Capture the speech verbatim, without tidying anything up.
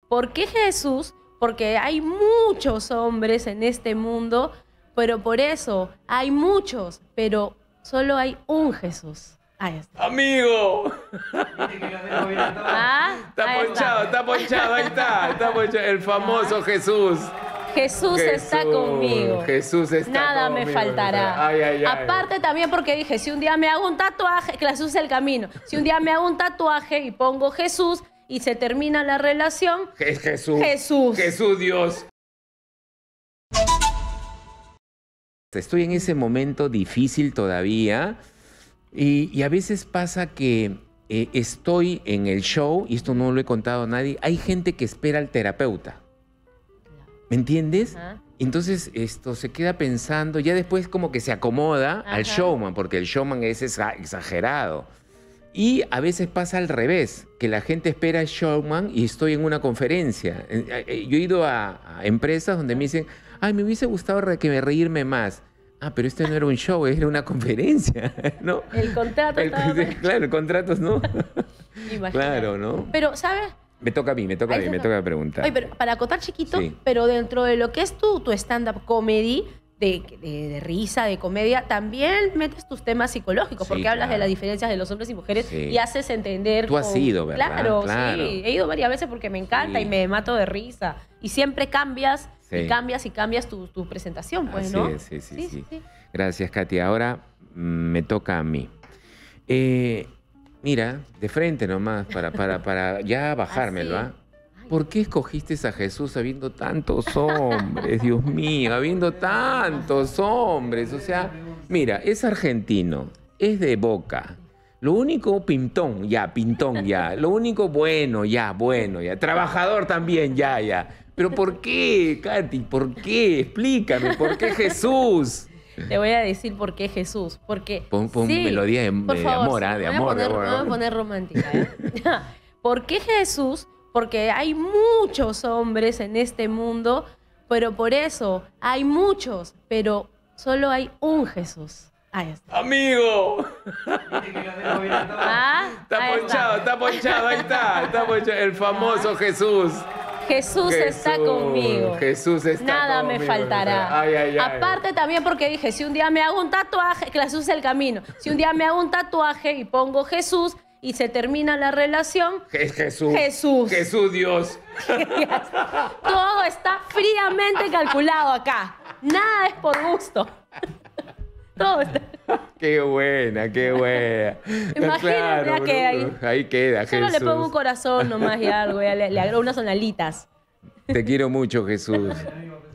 ¿Por qué Jesús? Porque hay muchos hombres en este mundo, pero por eso hay muchos, pero solo hay un Jesús. Ahí está. ¡Amigo! Ah, Está ahí ponchado, está ponchado, ahí está. Está ponchado. El famoso Jesús. Jesús, Jesús está conmigo. Jesús está Nada conmigo. me faltará. Ay, ay, ay. Aparte también porque dije, si un día me hago un tatuaje, que Jesús es el camino. Si un día me hago un tatuaje y pongo Jesús y se termina la relación, Es Jesús. Jesús. Jesús Dios. Estoy en ese momento difícil todavía y, y a veces pasa que eh, estoy en el show, y esto no lo he contado a nadie, hay gente que espera al terapeuta. ¿Me entiendes? Ajá. Entonces esto se queda pensando, ya después como que se acomoda Ajá. al showman, porque el showman es exa- exagerado. Y a veces pasa al revés, que la gente espera al showman y estoy en una conferencia. Eh, eh, Yo he ido a, a empresas donde me dicen, ay, me hubiese gustado re- que me reírme más. Ah, pero este no era un show, era una conferencia, ¿no? El contrato El- estaba... claro, contratos no. Imagínate. Claro, ¿no? Pero, ¿sabes? Me toca a mí, me toca a Ahí mí, me toca. toca preguntar. Oye, pero para acotar chiquito, Sí. pero dentro de lo que es tu, tu stand-up comedy, de, de- de risa, de comedia, también metes tus temas psicológicos, Sí, porque hablas de claro. las diferencias de los hombres y mujeres Sí. y haces entender... Tú has con- ido, ¿verdad? Claro, Claro. sí. He ido varias veces porque me encanta Sí. y me mato de risa. Y siempre cambias, Sí. y cambias, y cambias tu, tu presentación, pues, Así ¿no? es, sí, sí, sí. Gracias, Katia. Ahora mm, me toca a mí. Eh, mira, de frente nomás, para, para, para ya bajármelo, Así. ¿ah? ¿Por qué escogiste a Jesús habiendo tantos hombres? Dios mío, habiendo tantos hombres. O sea, mira, es argentino, es de Boca. Lo único pintón, ya, pintón, ya. Lo único bueno, ya, bueno, ya. Trabajador también, ya, ya. Pero ¿por qué, Katy? ¿Por qué? Explícame, ¿por qué Jesús? Te voy a decir por qué Jesús. Porque. Pon, pon sí, melodía de, por de favor, amor, sí, ¿ah? De me voy a amor, de poner- amor. Me voy a poner romántica. ¿eh? ¿Por qué Jesús? Porque hay muchos hombres en este mundo, pero por eso hay muchos, pero solo hay un Jesús. Ahí está. ¡Amigo! Ah, Está ahí ponchado, está. está ponchado, ahí está. Está ponchado. El famoso Jesús. Jesús, está Jesús, conmigo. Jesús está Nada me conmigo. faltará. Ay, ay, ay. Aparte también porque dije, si un día me hago un tatuaje, que Jesús es el camino. Si un día me hago un tatuaje y pongo Jesús y se termina la relación, Es Jesús. Jesús. Jesús Dios. todo está fríamente calculado acá. Nada es por gusto. Todo está... Qué buena, qué buena. Imagínate, ya queda ahí. Ahí queda, Solo Jesús. le pongo un corazón nomás y algo, ya le, le agrego unas sonalitas. Te quiero mucho, Jesús.